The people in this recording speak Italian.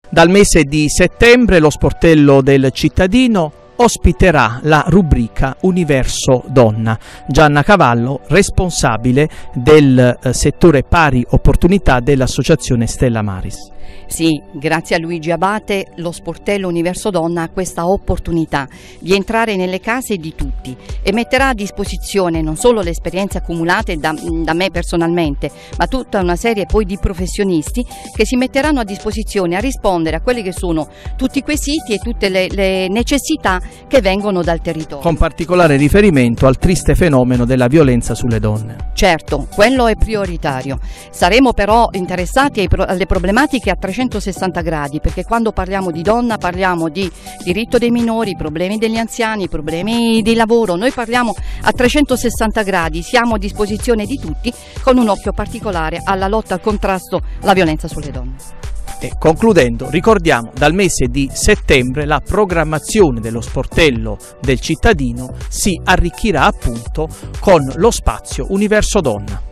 Dal mese di settembre lo sportello del cittadino ospiterà la rubrica Universo Donna. Gianna Cavallo, responsabile del settore pari opportunità dell'associazione Stella Maris. Sì, grazie a Luigi Abate lo sportello Universo Donna ha questa opportunità di entrare nelle case di tutti e metterà a disposizione non solo le esperienze accumulate da me personalmente, ma tutta una serie poi di professionisti che si metteranno a disposizione a rispondere a quelli che sono tutti i quesiti e tutte le necessità che vengono dal territorio. Con particolare riferimento al triste fenomeno della violenza sulle donne. Certo, quello è prioritario. Saremo però interessati alle problematiche a 360 gradi, perché quando parliamo di donna parliamo di diritto dei minori, problemi degli anziani, problemi di lavoro. Noi parliamo a 360 gradi, siamo a disposizione di tutti con un occhio particolare alla lotta al contrasto alla violenza sulle donne. E concludendo, ricordiamo dal mese di settembre la programmazione dello sportello del cittadino si arricchirà appunto con lo spazio Universo Donna.